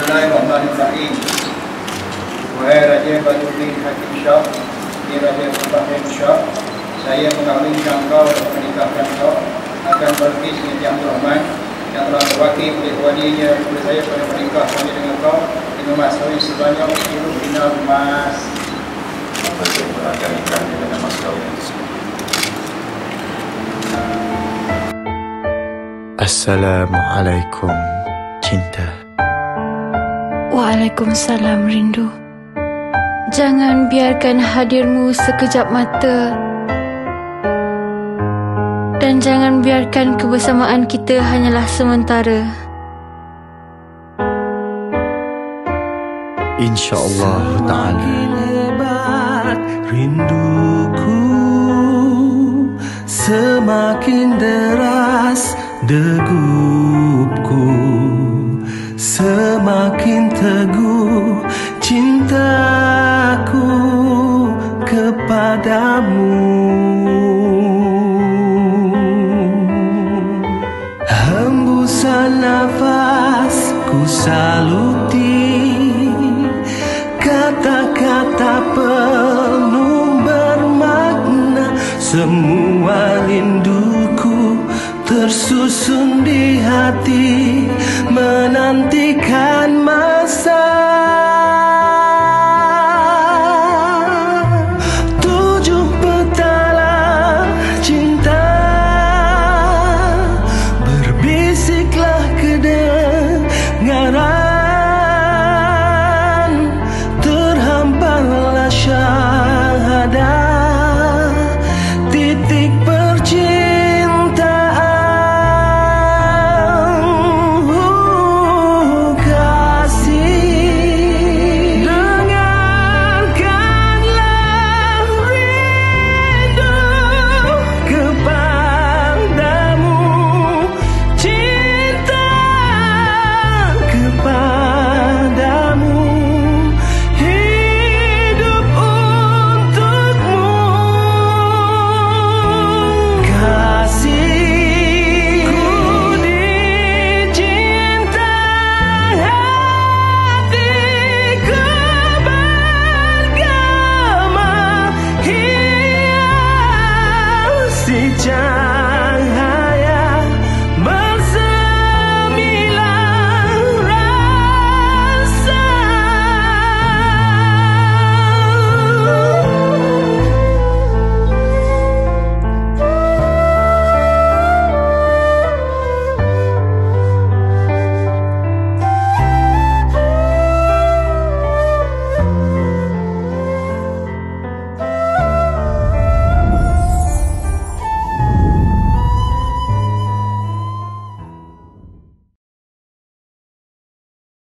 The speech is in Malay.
Bismillahirrahmanirrahim. Wahai Raja Badruddin Hakim Shah, Raja Ibrahim Shah, saya mengawinkan kau dan menikahkan kau akan Balqis binti Abdul Rahman yang telah terwakil oleh walinya oleh saya pada menikah kami dengan kau dengan mas kawin sebanyak 10 dinar emas. Saya akan nikah dengan mas kawin. Assalamualaikum cinta. Waalaikumsalam rindu. Jangan biarkan hadirmu sekejap mata, dan jangan biarkan kebersamaan kita hanyalah sementara. InsyaAllah ta'ala. Hebat rinduku, semakin deras degupku, semakin teguh cintaku kepadamu. Hembusan nafasku saluti, kata-kata penuh bermakna, semua rinduku tersusun di hati, menantikan masa